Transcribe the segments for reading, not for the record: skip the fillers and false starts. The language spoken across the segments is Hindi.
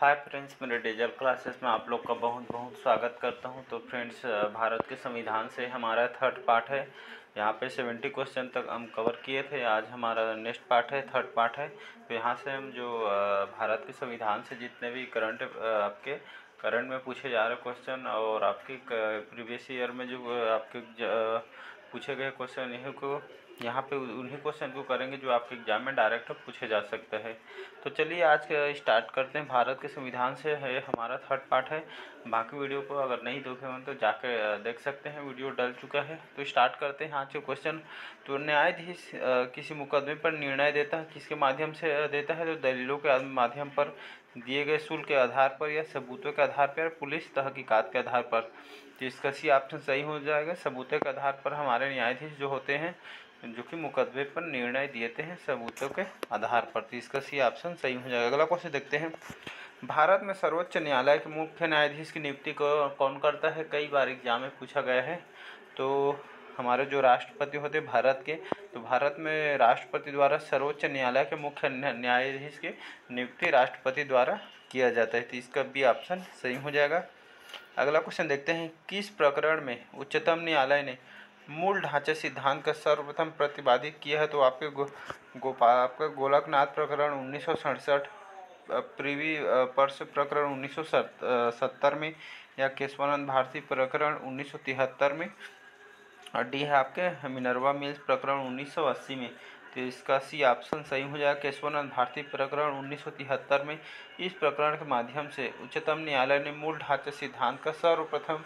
हाय फ्रेंड्स, मेरे डिजिटल क्लासेस में आप लोग का बहुत बहुत स्वागत करता हूं। तो फ्रेंड्स, भारत के संविधान से हमारा थर्ड पार्ट है। यहां पे 70 क्वेश्चन तक हम कवर किए थे। आज हमारा नेक्स्ट पार्ट है, थर्ड पार्ट है। तो यहां से हम जो भारत के संविधान से जितने भी आपके करंट में पूछे जा रहे क्वेश्चन और आपके प्रीवियस ईयर में जो आपके पूछे गए क्वेश्चन, इन्हीं को यहाँ पे उन्हीं क्वेश्चन को करेंगे जो आपके एग्जाम में डायरेक्ट पूछे जा सकते हैं। तो चलिए आज स्टार्ट करते हैं। भारत के संविधान से है हमारा थर्ड पार्ट है। बाकी वीडियो को अगर नहीं देखे हो तो जाके देख सकते हैं, वीडियो डल चुका है। तो स्टार्ट करते हैं आज के क्वेश्चन। तो न्यायाधीश किसी मुकदमे पर निर्णय देता है, किसके माध्यम से देता है? तो दलीलों के माध्यम पर, दिए गए शुल्क के आधार पर, या सबूतों के आधार पर, पुलिस तहकीकात के आधार पर। तो इसका सी ऑप्शन सही हो जाएगा। सबूतों के आधार पर हमारे न्यायाधीश जो होते हैं, जो कि मुकदमे पर निर्णय देते हैं सबूतों के आधार पर। तो इसका सी ऑप्शन सही हो जाएगा। अगला क्वेश्चन देखते हैं। भारत में सर्वोच्च न्यायालय के मुख्य न्यायाधीश की नियुक्ति को कौन करता है? कई बार एग्जाम में पूछा गया है। तो हमारे जो राष्ट्रपति होते हैं भारत के, तो भारत में राष्ट्रपति द्वारा सर्वोच्च न्यायालय के मुख्य न्यायाधीश की नियुक्ति राष्ट्रपति द्वारा किया जाता है। तो इसका बी ऑप्शन सही हो जाएगा। अगला क्वेश्चन देखते हैं। किस प्रकरण में उच्चतम न्यायालय ने मूल ढांचे सिद्धांत का सर्वप्रथम प्रतिपादित किया है? तो आपके आपका गोलकनाथ प्रकरण 1967, प्रिवी पर्स प्रकरण 1970 में, या केशवानंद भारती प्रकरण 1973 में, और डी है आपके मिनर्वा मिल्स प्रकरण 1980 में। तो इसका सी ऑप्शन सही हो जाएगा। केशवानंद भारती प्रकरण 1973 में। इस प्रकरण के माध्यम से उच्चतम न्यायालय ने मूल ढांचे सिद्धांत का सर्वप्रथम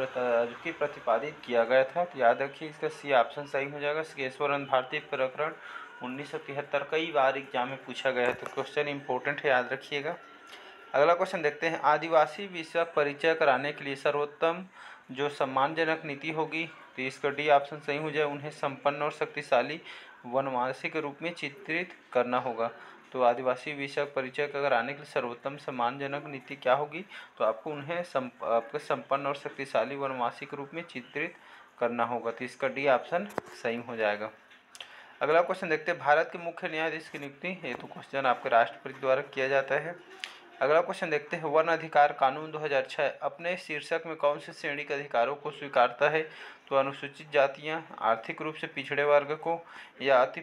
प्रतिपादित किया गया था। तो याद रखिए, इसका सी ऑप्शन सही हो जाएगा। केशवानंद भारती प्रकरण 1973 कई बार एग्जाम में पूछा गया है, तो क्वेश्चन इंपॉर्टेंट है, याद रखिएगा। अगला क्वेश्चन देखते हैं। आदिवासी विषयक परिचय कराने के लिए सर्वोत्तम जो सम्मानजनक नीति होगी? तो इसका डी ऑप्शन सही हो जाए। उन्हें संपन्न और शक्तिशाली वनवासी के रूप में चित्रित करना होगा। तो आदिवासी विषयक परिचय कराने के लिए सर्वोत्तम सम्मानजनक नीति क्या होगी? तो आपको उन्हें आपके संपन्न और शक्तिशाली वनवासी के रूप में चित्रित करना होगा। तो इसका डी ऑप्शन सही हो जाएगा। अगला क्वेश्चन देखते हैं। भारत के मुख्य न्यायाधीश की नियुक्ति, ये तो क्वेश्चन आपके राष्ट्रपति द्वारा किया जाता है। अगला क्वेश्चन देखते हैं। वन अधिकार कानून 2006 अपने शीर्षक में कौन सी श्रेणी के अधिकारों को स्वीकारता है? तो अनुसूचित जातियां, आर्थिक रूप से पिछड़े वर्ग को, या अति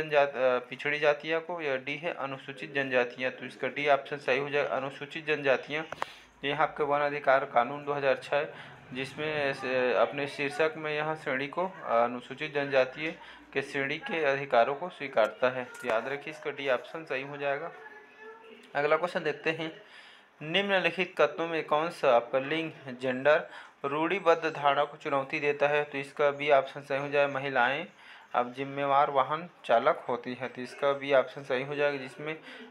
पिछड़ी जातियां को, या डी है अनुसूचित जनजातियां। तो इसका डी ऑप्शन सही हो जाएगा, अनुसूचित जनजातियां। यहाँ आपके वन अधिकार कानून 2006, जिसमें अपने शीर्षक में यहाँ श्रेणी को अनुसूचित जनजातीय के श्रेणी के अधिकारों को स्वीकारता है। तो याद रखिए, इसका डी ऑप्शन सही हो जाएगा। अगला क्वेश्चन देखते हैं। निम्नलिखित कथनों में कौन सा आपका लिंग, जेंडर रूढ़िबद्ध धारणा को चुनौती देता है? तो इसका बी ऑप्शन सही हो जाए। महिलाएं अब जिम्मेवार वाहन चालक होती है। तो इसका बी ऑप्शन सही हो जाएगा, जिसमें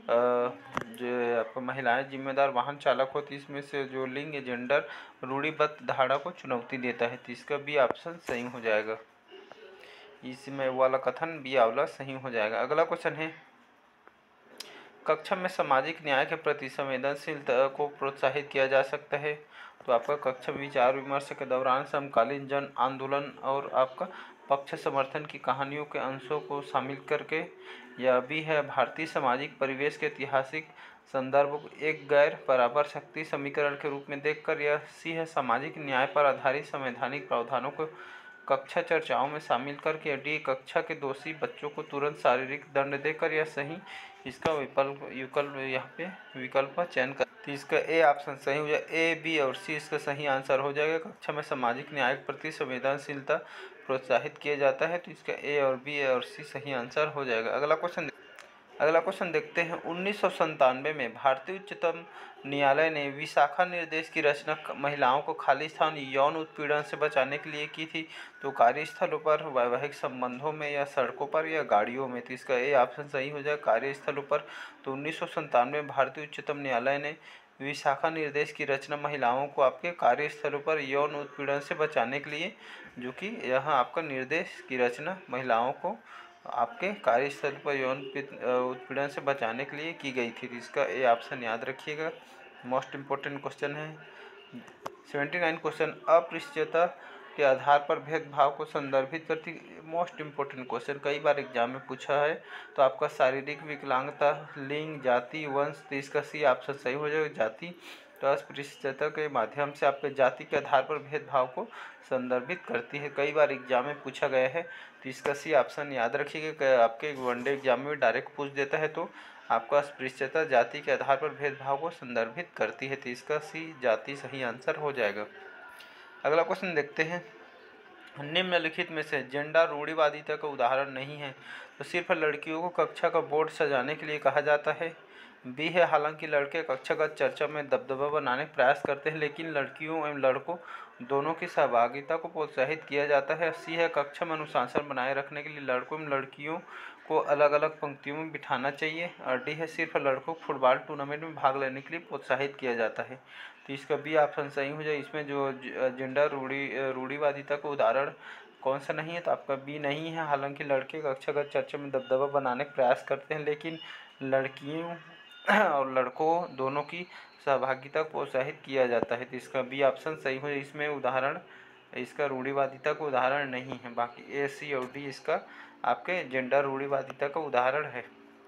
जो आपको महिलाएं जिम्मेदार वाहन चालक होती है, इसमें से जो लिंग, जेंडर रूढ़िबद्ध धारणा को चुनौती देता है। तो इसका बी ऑप्शन सही हो जाएगा। इसमें वाला कथन बी वाला सही हो जाएगा। अगला क्वेश्चन है। कक्षा में सामाजिक न्याय के प्रति संवेदनशीलता को प्रोत्साहित किया जा सकता है? तो आपका कक्षा विचार विमर्श के दौरान समकालीन जन आंदोलन और आपका पक्ष समर्थन की कहानियों के अंशों को शामिल करके, या भी है भारतीय सामाजिक परिवेश के ऐतिहासिक संदर्भ को एक गैर बराबर शक्ति समीकरण के रूप में देखकर, या सी है सामाजिक न्याय पर आधारित संवैधानिक प्रावधानों को कक्षा चर्चाओं में शामिल करके, या डी कक्षा के दोषी बच्चों को तुरंत शारीरिक दंड देकर, या सही इसका विकल्प यहाँ पे विकल्प का चयन कर। तो इसका ए ऑप्शन सही हो जाए। ए, बी और सी इसका सही आंसर हो जाएगा। कक्षा में सामाजिक न्याय के प्रति संवेदनशीलता प्रोत्साहित किया जाता है। तो इसका ए और बी और सी सही आंसर हो जाएगा। अगला क्वेश्चन देखते हैं। 1997 में भारतीय उच्चतम न्यायालय ने विशाखा निर्देश की रचना महिलाओं को खाली स्थान यौन उत्पीड़न से बचाने के लिए की थी। तो कार्यस्थलों पर, वैवाहिक संबंधों में, या सड़कों पर, या गाड़ियों में। तो इसका ए ऑप्शन सही हो जाए, कार्यस्थलों पर। तो 1997 में भारतीय उच्चतम न्यायालय ने विशाखा निर्देश की रचना महिलाओं को आपके कार्यस्थलों पर यौन उत्पीड़न से बचाने के लिए, जो कि यह आपका निर्देश की रचना महिलाओं को आपके कार्यस्थल पर यौन उत्पीड़न से बचाने के लिए की गई थी। इसका ए ऑप्शन याद रखिएगा, मोस्ट इम्पोर्टेंट क्वेश्चन है। 79 क्वेश्चन। अस्पृश्यता के आधार पर भेदभाव को संदर्भित करती है। मोस्ट इम्पोर्टेंट क्वेश्चन, कई बार एग्जाम में पूछा है। तो आपका शारीरिक विकलांगता, लिंग, जाति, वंश, तो इसका सी ऑप्शन सही हो जाएगा, जाति। तो अस्पृश्यता के माध्यम से आपके जाति के आधार पर भेदभाव को संदर्भित करती है, कई बार एग्जाम में पूछा गया है। तो इसका सी ऑप्शन याद रखिएगा, आपके वनडे एग्जाम में डायरेक्ट पूछ देता है। तो आपका अस्पृश्यता जाति के आधार पर भेदभाव को संदर्भित करती है, तो इसका सी जाति सही आंसर हो जाएगा। अगला क्वेश्चन देखते हैं, निम्नलिखित में से जेंडर रूढ़िवादिता का उदाहरण नहीं है। तो सिर्फ लड़कियों को कक्षा का बोर्ड सजाने के लिए कहा जाता है। बी है, हालांकि लड़के कक्षागत चर्चा में दबदबा बनाने का प्रयास करते हैं, लेकिन लड़कियों एवं लड़कों दोनों की सहभागिता को प्रोत्साहित किया जाता है। सी है, कक्षा में अनुशासन बनाए रखने के लिए लड़कों एवं लड़कियों को अलग अलग पंक्तियों में बिठाना चाहिए। और डी है, सिर्फ लड़कों को फुटबॉल टूर्नामेंट में भाग लेने के लिए प्रोत्साहित किया जाता है। तो इसका बी ऑप्शन सही हो जाए। इसमें जो जेंडर रूढ़िवादिता का उदाहरण कौन सा नहीं है, तो आपका बी नहीं है। हालांकि लड़के कक्षागत चर्चा में दबदबा बनाने का प्रयास करते हैं, लेकिन लड़कियों और लड़कों दोनों की सहभागिता को प्रोत्साहित किया जाता है। तो इसका बी ऑप्शन सही हो। इसमें उदाहरण इसका रूढ़िवादिता का उदाहरण नहीं है, बाकी ए, सी और डी इसका आपके जेंडर रूढ़िवादिता का उदाहरण है।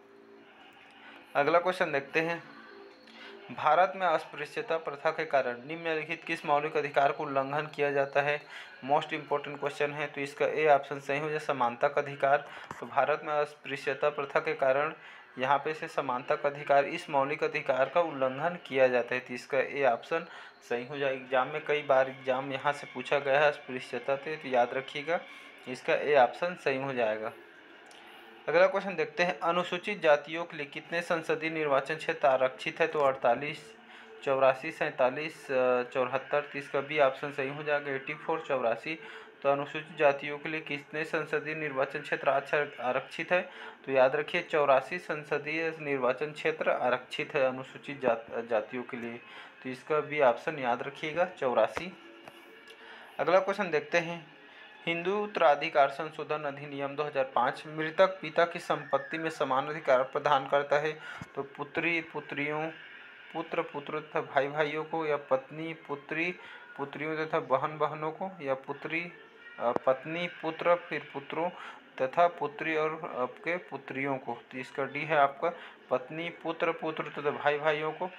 अगला क्वेश्चन देखते हैं, भारत में अस्पृश्यता प्रथा के कारण निम्नलिखित किस मौलिक अधिकार को उल्लंघन किया जाता है। मोस्ट इम्पोर्टेंट क्वेश्चन है। तो इसका ए ऑप्शन सही हो जाए, समानता का अधिकार। तो भारत में अस्पृश्यता प्रथा के कारण यहाँ पे से समानता का अधिकार, इस मौलिक अधिकार का उल्लंघन किया जाता है। तो इसका ए ऑप्शन सही हो जाए। एग्जाम में कई बार एग्जाम यहाँ से पूछा गया है अस्पृश्यता से, तो याद रखिएगा इसका ए ऑप्शन सही हो जाएगा। अगला क्वेश्चन देखते हैं, अनुसूचित जातियों के लिए कितने संसदीय निर्वाचन क्षेत्र आरक्षित है। तो 48, 84, 47, 74। तो इसका बी ऑप्शन सही हो जाएगा, 84, 84। तो अनुसूचित जातियों के लिए कितने संसदीय निर्वाचन क्षेत्र आरक्षित है। तो याद रखिए 84 संसदीय निर्वाचन क्षेत्र आरक्षित है अनुसूचित जातियों के लिए। तो इसका बी ऑप्शन याद रखिएगा, 84। अगला क्वेश्चन देखते हैं, हिंदू उत्तराधिकार संशोधन अधिनियम 2005 मृतक पिता की संपत्ति में समान अधिकार प्रदान करता है। तो पुत्री पुत्रियों, पुत्र पुत्रों तथा भाई भाइयों को, या पत्नी पुत्री पुत्रियों तथा बहन बहनों को, या पुत्री पत्नी पुत्र फिर पुत्रों तथा पुत्री और आपके पुत्रियों को। तो इसका डी है आपका, पत्नी पुत्र पुत्र तथा भाई भाइयों को।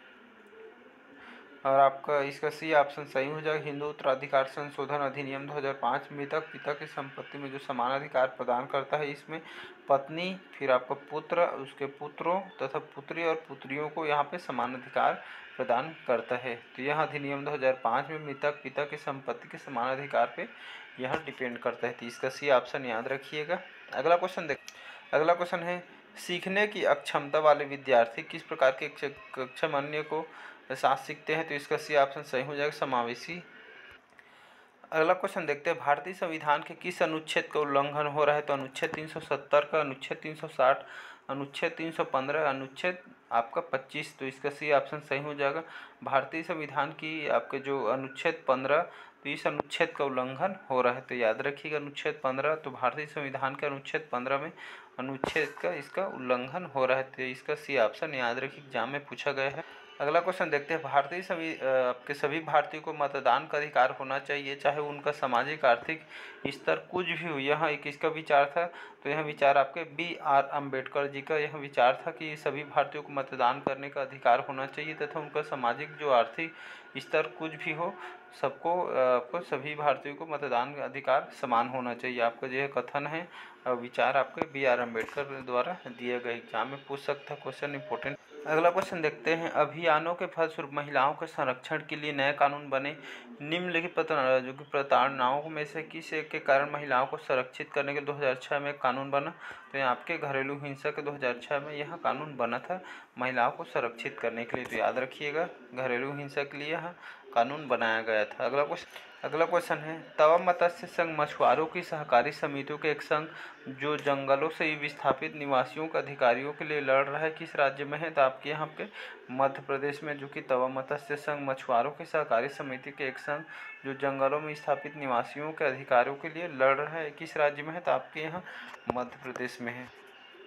और आपका इसका सी ऑप्शन सही हो जाएगा, हिंदू उत्तराधिकार संशोधन अधिनियम 2005 मृतक पिता की संपत्ति में जो समान अधिकार प्रदान करता है, इसमें पत्नी फिर आपका पुत्र उसके पुत्रों तथा पुत्री और पुत्रियों को यहाँ पे समान अधिकार प्रदान करता है। तो यह अधिनियम 2005 में मृतक पिता की संपत्ति के समान अधिकार पे यह डिपेंड करता है। तो इसका सी ऑप्शन याद रखिएगा। अगला क्वेश्चन है, सीखने की अक्षमता वाले विद्यार्थी किस प्रकार के कक्षा अन्य को साथ सीखते हैं। तो इसका सी ऑप्शन सही हो जाएगा, समावेशी। अगला क्वेश्चन देखते हैं, भारतीय संविधान के किस अनुच्छेद का उल्लंघन हो रहा है। तो अनुच्छेद 370 का, अनुच्छेद 360, अनुच्छेद 315, अनुच्छेद आपका 25। तो इसका सी ऑप्शन सही हो जाएगा। भारतीय संविधान की आपके जो अनुच्छेद 15, तो इस अनुच्छेद का उल्लंघन हो रहा है। तो याद रखिएगा अनुच्छेद 15। तो भारतीय संविधान के अनुच्छेद 15 में अनुच्छेद का इसका उल्लंघन हो रहा है। तो इसका सी ऑप्शन याद रखिए, एग्जाम में पूछा गया है। अगला क्वेश्चन देखते हैं, आपके सभी भारतीयों को मतदान का अधिकार होना चाहिए, चाहे उनका सामाजिक आर्थिक स्तर कुछ भी हो। यह एक इसका विचार था। तो यह विचार आपके BR अम्बेडकर जी का यह विचार था कि सभी भारतीयों को मतदान करने का अधिकार होना चाहिए तथा उनका सामाजिक जो आर्थिक स्तर कुछ भी हो, आपको सभी भारतीयों को मतदान का अधिकार समान होना चाहिए। आपका जो कथन है विचार आपके BR अम्बेडकर द्वारा दिए गए, एग्जाम में पूछ सकता है क्वेश्चन, इंपॉर्टेंट। अगला क्वेश्चन देखते हैं, अभियानों के फलस्वरूप महिलाओं के संरक्षण के लिए नए कानून बने। निम्नलिखित जो कि प्रताड़नाओं में से किस एक के कारण महिलाओं को संरक्षित करने के 2006 में कानून बना। तो यहाँ आपके घरेलू हिंसा के 2006 में यह कानून बना था महिलाओं को संरक्षित करने के लिए। तो याद रखिएगा घरेलू हिंसा के लिए यह कानून बनाया गया था। अगला क्वेश्चन है, तवा मत्स्य संघ मछुआरों की सहकारी समितियों के एक संघ जो जंगलों से विस्थापित निवासियों के अधिकारियों के लिए लड़ रहा है, किस राज्य में है। तो आपके यहाँ पे मध्य प्रदेश में, जो कि तवा मत्स्य संघ मछुआरों की सहकारी समिति के एक संघ जो जंगलों में स्थापित निवासियों के अधिकारों के लिए लड़ रहा है, किस राज्य में है। तो आपके यहाँ मध्य प्रदेश में है।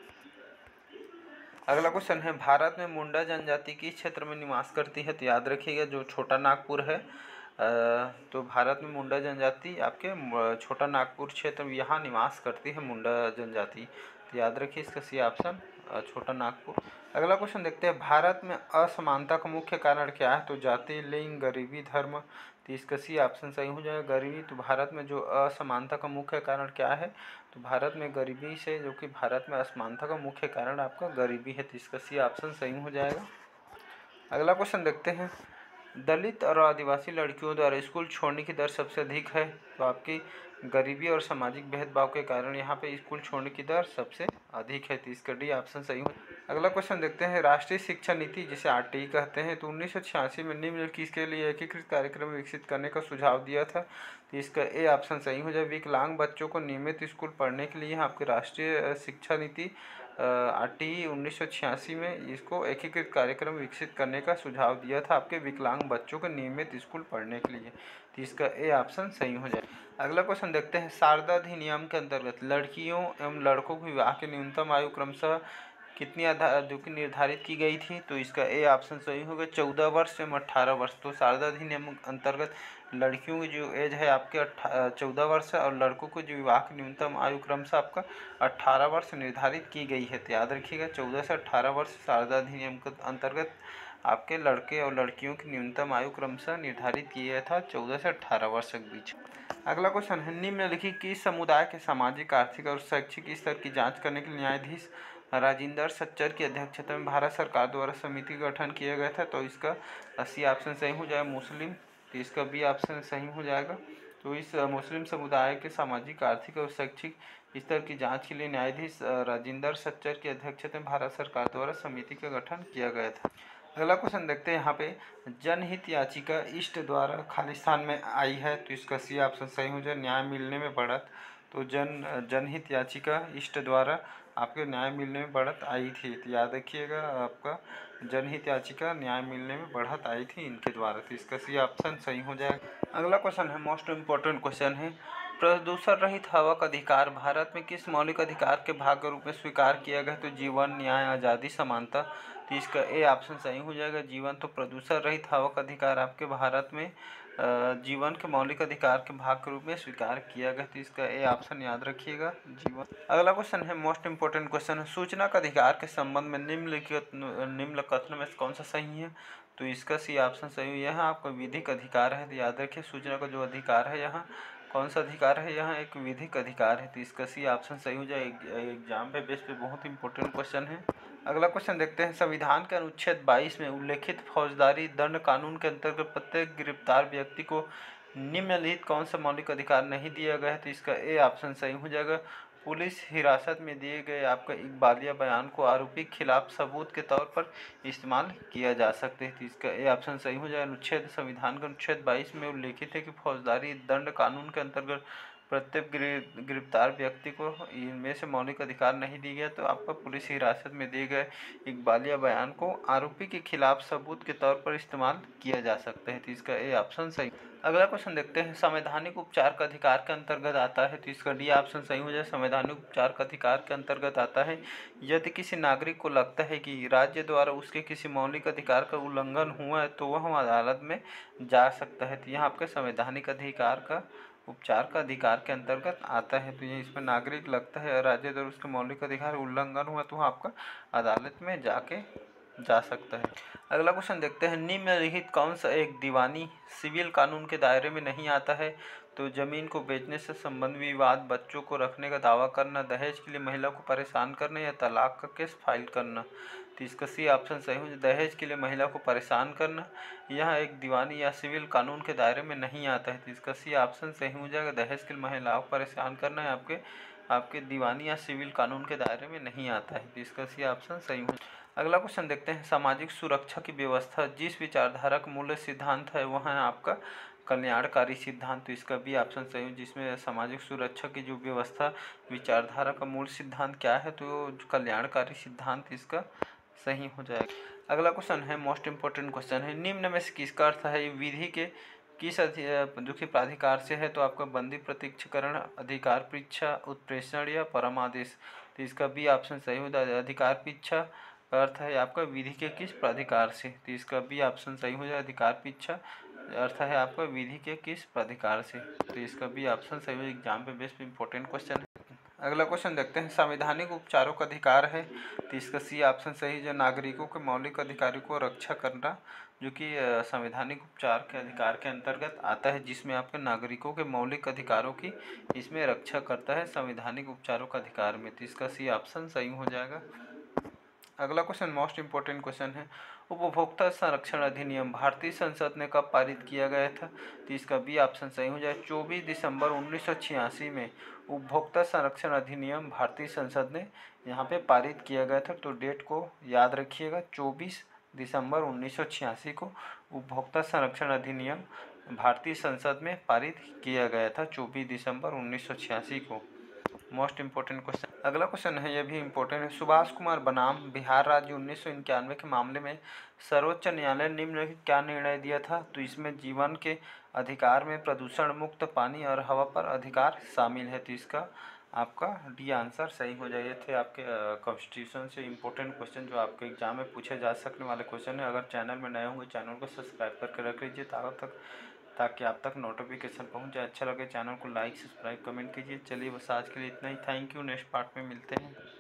अगला क्वेश्चन है, भारत में मुंडा जनजाति किस क्षेत्र में निवास करती है। तो याद रखिएगा जो छोटा नागपुर है तो भारत में मुंडा जनजाति आपके छोटा नागपुर क्षेत्र में यहाँ निवास करती है मुंडा जनजाति। तो याद रखिए इसका सी ऑप्शन छोटा नागपुर। अगला क्वेश्चन देखते हैं, भारत में असमानता का मुख्य कारण क्या है? तो जाति, लिंग, गरीबी, धर्म। तो इसका सी ऑप्शन सही हो जाएगा गरीबी। तो भारत में जो असमानता का मुख्य कारण क्या है? तो भारत में गरीबी से, जो कि भारत में असमानता का मुख्य कारण आपका गरीबी है। तो इसका सी ऑप्शन सही हो जाएगा। अगला क्वेश्चन देखते हैं, दलित और आदिवासी लड़कियों द्वारा स्कूल छोड़ने की दर सबसे अधिक है। तो आपकी गरीबी और सामाजिक भेदभाव के कारण यहाँ पे स्कूल छोड़ने की दर सबसे अधिक है। तो इसका डी ऑप्शन सही हो। अगला क्वेश्चन देखते हैं, राष्ट्रीय शिक्षा नीति जिसे आरटीई कहते हैं, तो 1986 में निम्नलिखित किसके लिए एकीकृत कार्यक्रम विकसित करने का सुझाव दिया था? तो इसका ए ऑप्शन सही हो जाए विकलांग बच्चों को नियमित स्कूल पढ़ने के लिए आपकी राष्ट्रीय शिक्षा नीति आरटीई 1986 में इसको एकीकृत कार्यक्रम विकसित करने का सुझाव दिया था आपके विकलांग बच्चों को नियमित स्कूल पढ़ने के लिए। तो इसका ए ऑप्शन सही हो जाए। अगला क्वेश्चन देखते हैं, शारदा अधिनियम के अंतर्गत लड़कियों एवं लड़कों के विवाह की न्यूनतम आयु क्रमशः कितनी जो कि निर्धारित की गई थी? तो इसका ए ऑप्शन सही होगा 14 वर्ष एवं 18 वर्ष। तो शारदा अधिनियम अंतर्गत लड़कियों की जो एज है आपके 14 वर्ष है और लड़कों को जो विवाह की न्यूनतम आयु क्रमशः आपका 18 वर्ष निर्धारित की गई है। तो याद रखिएगा 14 से 18 वर्ष शारदा अधिनियम के अंतर्गत आपके लड़के और लड़कियों की न्यूनतम आयु क्रमशः निर्धारित किया गया था 14 से 18 वर्ष के बीच। अगला क्वेश्चन है, निम्नलिखित किस समुदाय के सामाजिक, आर्थिक और शैक्षिक स्तर की जांच करने के लिए न्यायाधीश राजिंदर सच्चर की अध्यक्षता में भारत सरकार द्वारा समिति का गठन किया गया था? तो इसका सी ऑप्शन सही हो जाएगा मुस्लिम। तो इसका बी ऑप्शन सही हो जाएगा। तो इस मुस्लिम समुदाय के सामाजिक, आर्थिक और शैक्षिक स्तर की जांच के लिए न्यायाधीश राजिंदर सच्चर की अध्यक्षता में भारत सरकार द्वारा समिति का गठन किया गया था। अगला क्वेश्चन देखते हैं, यहाँ पे जनहित याचिका इष्ट द्वारा खालिस्तान में आई है। तो इसका सी ऑप्शन सही हो जाए न्याय मिलने में बढ़त। तो जनहित याचिका इष्ट द्वारा आपके न्याय मिलने में बढ़त आई थी। तो याद रखिएगा आपका जनहित याचिका न्याय मिलने में बढ़त आई थी इनके द्वारा। तो इसका सी ऑप्शन सही हो जाएगा। अगला क्वेश्चन है, मोस्ट इम्पोर्टेंट क्वेश्चन है, प्रदूषण रहित हवा का अधिकार भारत में किस मौलिक अधिकार के भाग के रूप में स्वीकार किया गया? तो जीवन, न्याय, आज़ादी, समानता। तो इसका ए ऑप्शन सही हो जाएगा जीवन। तो प्रदूषण रहित हवा का अधिकार आपके भारत में जीवन के मौलिक अधिकार के भाग के रूप में स्वीकार किया गया। तो इसका ए ऑप्शन याद रखिएगा जीवन। अगला क्वेश्चन है, मोस्ट इंपोर्टेंट क्वेश्चन है, सूचना का अधिकार के संबंध में निम्न कथन में कौन सा सही है? तो इसका सी ऑप्शन सही है, यह आपका विधिक अधिकार है। तो याद रखिए सूचना का जो अधिकार है यहाँ कौन सा अधिकार है? यहाँ एक विधिक अधिकार है। तो इसका सी ऑप्शन सही हो जाए। एग्जाम पे बेस पे बहुत इंपॉर्टेंट क्वेश्चन है। अगला क्वेश्चन देखते हैं, संविधान के अनुच्छेद 22 में उल्लेखित फौजदारी दंड कानून के अंतर्गत प्रत्येक गिरफ्तार व्यक्ति को निम्नलिखित कौन सा मौलिक अधिकार नहीं दिया गया है? तो इसका ए ऑप्शन सही हो जाएगा, पुलिस हिरासत में दिए गए आपका इकबालिया बयान को आरोपी के खिलाफ सबूत के तौर पर इस्तेमाल किया जा सकते हैं। तो इसका ए ऑप्शन सही हो जाएगा। अनुच्छेद संविधान का अनुच्छेद 22 में उल्लेखित है कि फौजदारी दंड कानून के अंतर्गत प्रत्येक गिरफ्तार व्यक्ति को इनमें से मौलिक अधिकार नहीं दी गया। तो आपका पुलिस हिरासत में दिए गए इकबालिया बयान को आरोपी के खिलाफ सबूत के तौर पर इस्तेमाल किया जा सकता है। तो इसका ए ऑप्शन सही। अगला क्वेश्चन देखते हैं, संवैधानिक उपचार का अधिकार के अंतर्गत आता है। तो इसका डी ऑप्शन सही हो जाए, संवैधानिक उपचार का अधिकार के अंतर्गत आता है यदि किसी नागरिक को लगता है कि राज्य द्वारा उसके किसी मौलिक अधिकार का उल्लंघन हुआ है तो वह अदालत में जा सकता है। तो यहाँ आपके संवैधानिक अधिकार का उपचार का अधिकार के अंतर्गत आता है। तो ये इसमें नागरिक लगता है राज्य द्वारा उसके मौलिक अधिकार उल्लंघन हुआ तो आपका अदालत में जा सकता है। अगला क्वेश्चन देखते हैं, निम्नलिखित कौन सा एक दीवानी सिविल कानून के दायरे में नहीं आता है? तो जमीन को बेचने से संबंधित विवाद, बच्चों को रखने का दावा करना, दहेज के लिए महिला को परेशान करना या तलाक का केस फाइल करना। तो इसका सी ऑप्शन सही हो जाए, दहेज के लिए महिला को परेशान करना यह एक दीवानी या सिविल कानून के दायरे में नहीं आता है। तो इसका सी ऑप्शन सही हो जाएगा, दहेज के लिए महिलाओं को परेशान करना है आपके दीवानी या सिविल कानून के दायरे में नहीं आता है। तो इसका सी ऑप्शन सही हो। अगला क्वेश्चन देखते हैं, सामाजिक सुरक्षा की व्यवस्था जिस विचारधारा का मूल सिद्धांत है वह है आपका कल्याणकारी सिद्धांत। तो इसका भी ऑप्शन सही हो, जिसमें सामाजिक सुरक्षा की जो व्यवस्था विचारधारा का मूल सिद्धांत क्या है? तो कल्याणकारी सिद्धांत इसका सही हो जाएगा। अगला क्वेश्चन है, मोस्ट इंपोर्टेंट क्वेश्चन है, निम्न में से किसका अर्थ है ये विधि के किस जो कि प्राधिकार से है? तो आपका बंदी प्रत्यक्षकरण, अधिकार परीक्षा, उत्प्रेषण या परमादेश। तो इसका बी ऑप्शन सही होता है, अधिकार परीक्षा का अर्थ है आपका विधि के किस प्राधिकार से, तो इसका बी ऑप्शन सही हो जाए, अधिकार की इच्छा। अर्थ है आपका विधि के किस प्राधिकार से, तो इसका बी ऑप्शन सही हो। एग्जाम पे बेस्ट इंपॉर्टेंट क्वेश्चन है। अगला क्वेश्चन देखते हैं, संवैधानिक उपचारों का अधिकार है, तो इसका सी ऑप्शन सही, जो नागरिकों के मौलिक अधिकारों को रक्षा करना, जो कि संवैधानिक उपचार के अधिकार के अंतर्गत आता है, जिसमें आपके नागरिकों के मौलिक अधिकारों की इसमें रक्षा करता है संवैधानिक उपचारों का अधिकार में, तो इसका सी ऑप्शन सही हो जाएगा। अगला क्वेश्चन मोस्ट इंपॉर्टेंट क्वेश्चन है, उपभोक्ता संरक्षण अधिनियम भारतीय संसद ने कब पारित किया गया था, तो इसका बी ऑप्शन सही हो जाए। 24 दिसंबर 1986 में उपभोक्ता संरक्षण अधिनियम भारतीय संसद ने यहाँ पे पारित किया गया था, तो डेट को याद रखिएगा, 24 दिसंबर 1986 को उपभोक्ता संरक्षण अधिनियम भारतीय संसद में पारित किया गया था, 24 दिसंबर 1986 को। Most important question. अगला क्वेश्चन है, यह भी इंपॉर्टेंट है, सुभाष कुमार बनाम बिहार राज्य 1991 के मामले में सर्वोच्च न्यायालय निम्नलिखित क्या निर्णय दिया था, तो इसमें जीवन के अधिकार में प्रदूषण मुक्त पानी और हवा पर अधिकार शामिल है, तो इसका आपका डी आंसर सही हो जाए। ये थे आपके कॉन्स्टिट्यूशन से इंपॉर्टेंट क्वेश्चन जो आपके एग्जाम में पूछे जा सकने वाले क्वेश्चन है। अगर चैनल में नए होंगे चैनल को सब्सक्राइब करके रख लीजिए ताकि आप तक नोटिफिकेशन पहुंच जाए। अच्छा लगे चैनल को लाइक सब्सक्राइब कमेंट कीजिए। चलिए बस आज के लिए इतना ही। Thank you. नेक्स्ट पार्ट में मिलते हैं।